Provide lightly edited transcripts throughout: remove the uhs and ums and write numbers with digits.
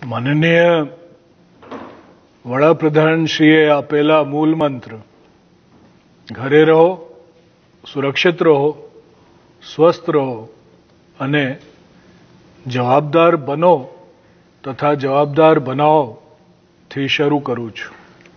માનનીય વડાપ્રધાનશ્રીએ આપેલા મૂળ મંત્ર ઘરે રહો, સુરક્ષિત રહો, સ્વસ્થ રહો અને જવાબદાર બનો તથા જવાબદાર બનાવો થી શરૂ કરું છું।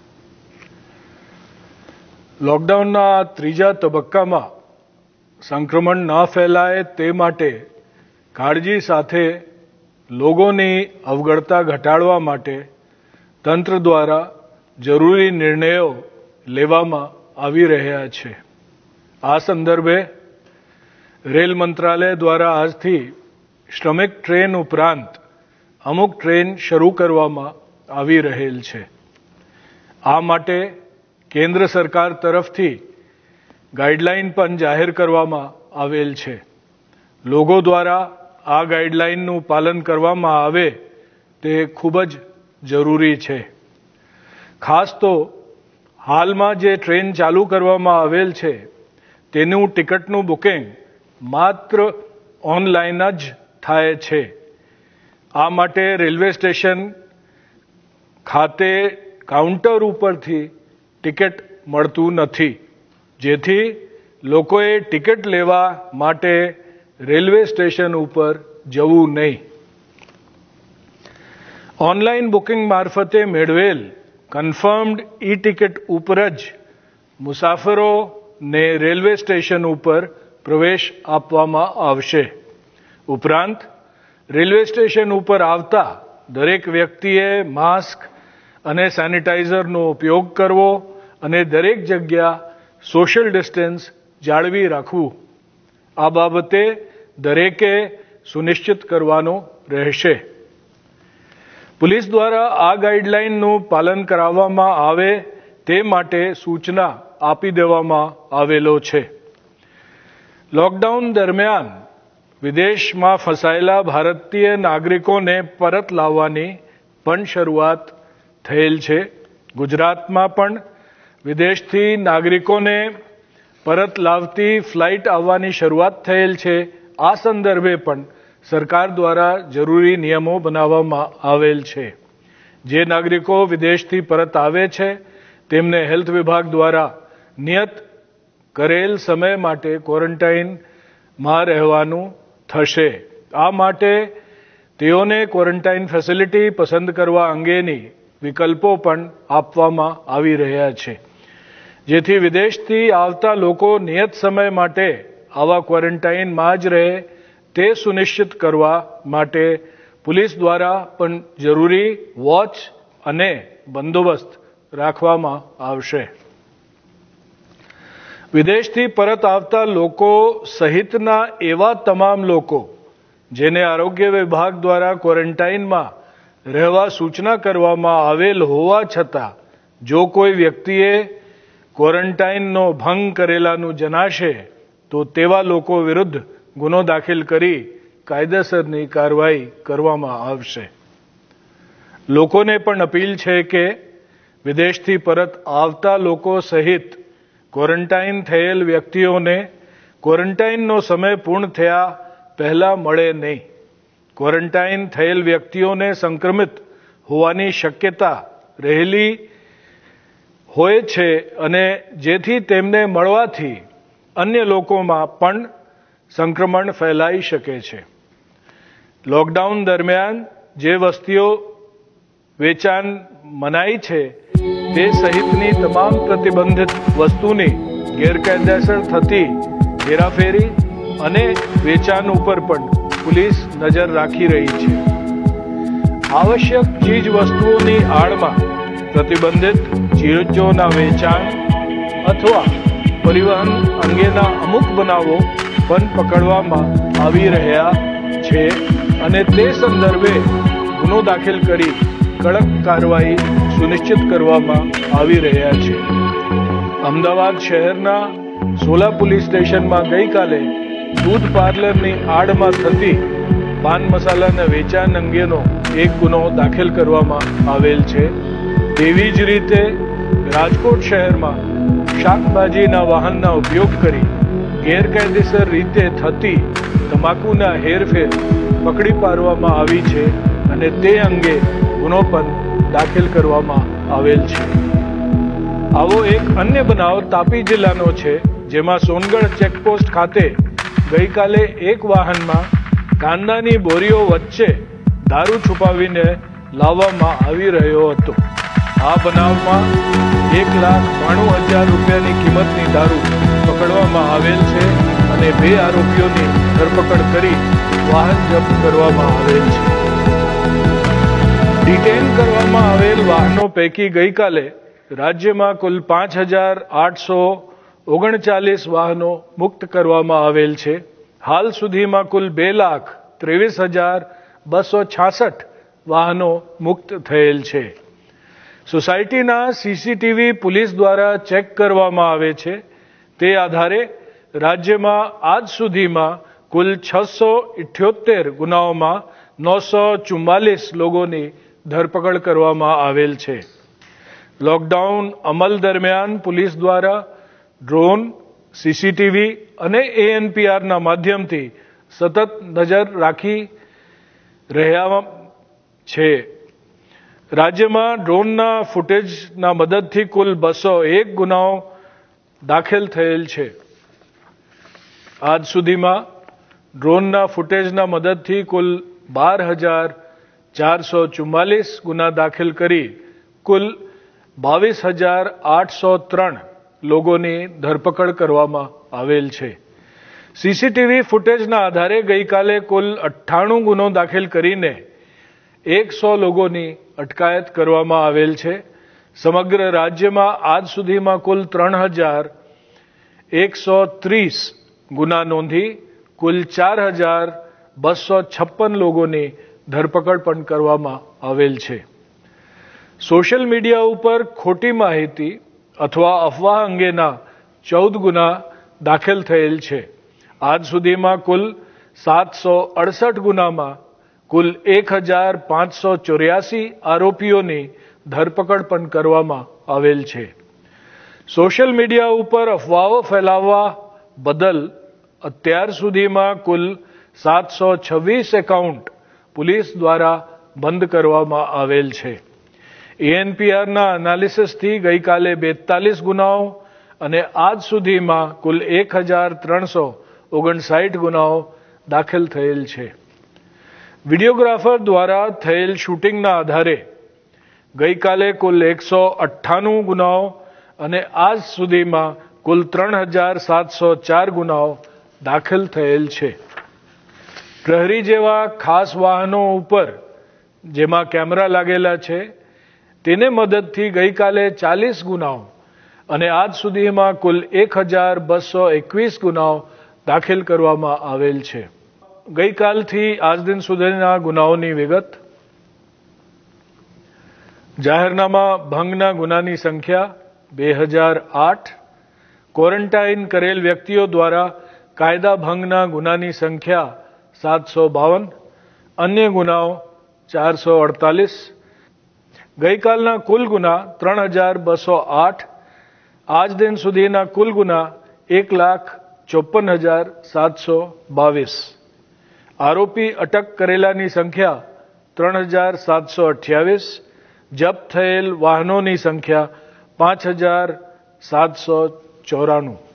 લોકડાઉનના ત્રીજા તબક્કામાં સંક્રમણ ન ફેલાય તે માટે કાળજી સાથે લોકોની અવગણતા ઘટાડવા માટે તંત્ર દ્વારા જરૂરી નિર્ણયો લેવામાં આવી રહ્યા છે। આ સંદર્ભે રેલ મંત્રાલય દ્વારા આજથી શ્રમિક ટ્રેન ઉપરાંત અમુક ટ્રેન શરૂ કરવામાં આવી રહેલ છે। આ માટે કેન્દ્ર સરકાર તરફથી ગાઈડલાઈન પણ જાહેર કરવામાં આવેલ છે। લોકો દ્વારા આ ગાઈડલાઈનનું પાલન કરવામાં આવે તે ખૂબ જ જરૂરી છે। ખાસ તો હાલમાં જે ટ્રેન ચાલુ કરવામાં આવેલ છે તેનું ટિકિટનું બુકિંગ માત્ર ઓનલાઈન જ થાય છે। આ માટે રેલવે સ્ટેશન ખાતે કાઉન્ટર ઉપરથી ટિકિટ મળતું નથી, જેથી લોકોએ ટિકિટ લેવા માટે રેલવે સ્ટેશન ઉપર જવું નહીં। ઓનલાઈન બુકિંગ મારફતે મેળવેલ કન્ફર્મ્ડ ઈ ટિકિટ ઉપર જ મુસાફરોને રેલવે સ્ટેશન ઉપર પ્રવેશ આપવામાં આવશે। ઉપરાંત રેલવે સ્ટેશન ઉપર આવતા દરેક વ્યક્તિએ માસ્ક અને સેનિટાઈઝરનો ઉપયોગ કરવો અને દરેક જગ્યા સોશિયલ ડિસ્ટન્સ જાળવી રાખવું, આ બાબતે દરેકે સુનિશ્ચિત કરવાનું રહેશે। પોલીસ દ્વારા આ ગાઈડલાઈનનું પાલન કરાવવામાં આવે તે માટે સૂચના આપી દેવામાં આવેલો છે। લોકડાઉન દરમિયાન વિદેશમાં ફસાયેલા ભારતીય નાગરિકોને પરત લાવવાની પણ શરૂઆત થયેલ છે। ગુજરાતમાં પણ વિદેશથી નાગરિકોને પરત લાવતી ફ્લાઇટ આવવાની શરૂઆત થયેલ છે। આ સંદર્ભે પણ સરકાર દ્વારા જરૂરી નિયમો બનાવવામાં આવેલ છે। જે નાગરિકો વિદેશથી પરત આવે છે તેમને હેલ્થ વિભાગ દ્વારા નિયત કરેલ સમય માટે ક્વોરન્ટાઇનમાં રહેવાનું થશે। આ માટે તેઓને ક્વોરન્ટાઇન ફેસિલિટી પસંદ કરવા અંગેની વિકલ્પો પણ આપવામાં આવી રહ્યા છે, જેથી વિદેશથી આવતા લોકો નિયત સમય માટે આવા ક્વોરન્ટાઇનમાં જ રહે તે સુનિશ્ચિત કરવા માટે પોલીસ દ્વારા પણ જરૂરી વોચ અને બંદોબસ્ત રાખવામાં આવશે। વિદેશથી પરત આવતા લોકો સહિતના એવા તમામ લોકો જેને આરોગ્ય વિભાગ દ્વારા ક્વોરન્ટાઇનમાં રહેવા સૂચના કરવામાં આવેલ હોવા છતાં જો કોઈ વ્યક્તિએ ક્વોરન્ટાઇનનો ભંગ કરેલાનું જણાશે તો તેવા લોકો વિરુદ્ધ ગુનો દાખલ કરી કાયદેસરની કાર્યવાહી કરવામાં આવશે। લોકોને પણ અપીલ છે કે વિદેશથી પરત આવતા લોકો સહિત ક્વોરન્ટાઇન થયેલ વ્યક્તિઓને ક્વોરન્ટાઇનનો સમય પૂર્ણ થયા પહેલા મળે નહીં। ક્વોરન્ટાઇન થયેલ વ્યક્તિઓને સંક્રમિત હોવાની શક્યતા રહેલી હોય છે અને જેથી તેમને મળવાથી અન્ય લોકોમાં પણ સંક્રમણ ફેલાઈ શકે છે। લોકડાઉન દરમિયાન જે વસ્તુઓ વેચાણ મનાઈ છે તે સહિતની તમામ પ્રતિબંધિત વસ્તુની ગેરકાયદેસર થતી હેરાફેરી અને વેચાણ ઉપર પણ પોલીસ નજર રાખી રહી છે। આવશ્યક ચીજ વસ્તુઓની આડમાં પ્રતિબંધિત ચીજોના વેચાણ અથવા પરિવહન અંગેના અમુક બનાવો પણ પકડવામાં આવી રહ્યા છે અને તે સંદર્ભે ગુનો દાખલ કરી કડક કાર્યવાહી સુનિશ્ચિત કરવામાં આવી રહ્યા છે। અમદાવાદ શહેરના સોલા પોલીસ સ્ટેશનમાં ગઈકાલે દૂધ પાર્લરની આડમાં થતી પાન મસાલાના વેચાણ અંગેનો એક ગુનો દાખલ કરવામાં આવેલ છે। તેવી જ રીતે રાજકોટ શહેરમાં શાકભાજીના વાહનના ઉપયોગ કરી ગેરકાયદેસર રીતે થતી તમાકુના હેરફેર પકડી પાડવામાં આવી છે અને તે અંગે ગુનો પણ દાખલ કરવામાં આવેલ છે। આવો એક અન્ય બનાવ તાપી જિલ્લાનો છે, જેમાં સોનગઢ ચેકપોસ્ટ ખાતે ગઈકાલે એક વાહનમાં કાંદાની બોરીઓ વચ્ચે દારૂ છુપાવીને લાવવામાં આવી રહ્યો હતો। આ બનાવમાં 1,92,000 રૂપિયાની કિંમતની દારૂ પકડવામાં આવેલ છે અને 2 આરોપીઓની ધરપકડ કરી વાહન જપ્ત કરવામાં આવેલ છે। ડિટેઇન કરવામાં આવેલ વાહનો પૈકી ગઈકાલે રાજ્યમાં કુલ 5,839 વાહનો મુક્ત કરવામાં આવેલ છે। હાલ સુધીમાં કુલ 2,23,266 વાહનો મુક્ત થયેલ છે। સોસાયટીના સીસીટીવી પોલીસ દ્વારા ચેક કરવામાં આવે છે। તે આધારે રાજ્યમાં આજ સુધીમાં કુલ 678 ગુનાઓમાં 944 લોકોની ધરપકડ કરવામાં આવેલ છે। લોકડાઉન અમલ દરમિયાન પોલીસ દ્વારા ડ્રોન, સીસીટીવી અને એએનપીઆરના માધ્યમથી સતત નજર રાખી રહ્યા છે। રાજ્યમાં ડ્રોનના ફૂટેજના મદદથી કુલ 201 ગુનાઓ દાખલ થયેલ છે। આજ સુધીમાં ડ્રોનના ફૂટેજના મદદથી કુલ 12,444 ગુના દાખલ કરી કુલ 22,803 લોકોની ધરપકડ કરવામાં આવેલ છે। સીસીટીવી ફૂટેજના આધારે ગઈકાલે કુલ 98 ગુનો દાખલ કરીને 100 લોકોની અટકાયત કરવામાં આવેલ છે। સમગ્ર રાજ્યમાં આજ સુધીમાં કુલ 3,130 ગુના નોંધી કુલ 4,256 લોકોની ધરપકડ પણ કરવામાં આવેલ છે। સોશિયલ મીડિયા ઉપર ખોટી માહિતી અથવા અફવા અંગેના 14 ગુના દાખલ થયેલ છે। આજ સુધીમાં કુલ 768 ગુનામાં કુલ 1,584 આરોપીઓની ધરપકડ પણ કરવામાં આવેલ છે। સોશિયલ મીડિયા ઉપર અફવાઓ ફેલાવવા બદલ અત્યાર સુધીમાં કુલ 726 એકાઉન્ટ પોલીસ દ્વારા બંધ કરવામાં આવેલ છે। એએનપીઆરના એનાલિસિસથી ગઈકાલે 42 ગુનાઓ અને આજ સુધીમાં કુલ 1,359 ગુનાઓ દાખલ થયેલ છે। વિડીયોગ્રાફર દ્વારા થયેલ શૂટિંગના આધારે ગઈકાલે કુલ 198 ગુનાઓ અને આજ સુધીમાં કુલ 3,704 ગુનાઓ દાખલ થયેલ છે। પ્રહરી જેવા ખાસ વાહનો ઉપર જેમાં કેમેરા લાગેલા છે તેને મદદથી ગઈકાલે 40 ગુનાઓ અને આજ સુધીમાં કુલ 1,221 ગુનાઓ દાખલ કરવામાં આવેલ છે। ગઈકાલથી આજ દિન સુધીના ગુનાઓની વિગત: જાહેરનામા ભંગના ગુનાની સંખ્યા 2008, ક્વોરન્ટાઇન કરેલ વ્યક્તિઓ દ્વારા કાયદા ભંગના ગુનાની સંખ્યા 752, અન્ય ગુનાઓ 448। ગઈકાલના કુલ ગુના 3,208, આજ દિન સુધીના કુલ ગુના 1,54,722। આરોપી અટક કરેલાની સંખ્યા 3,728, જપ્ત થયેલ વાહનોની સંખ્યા 5,794।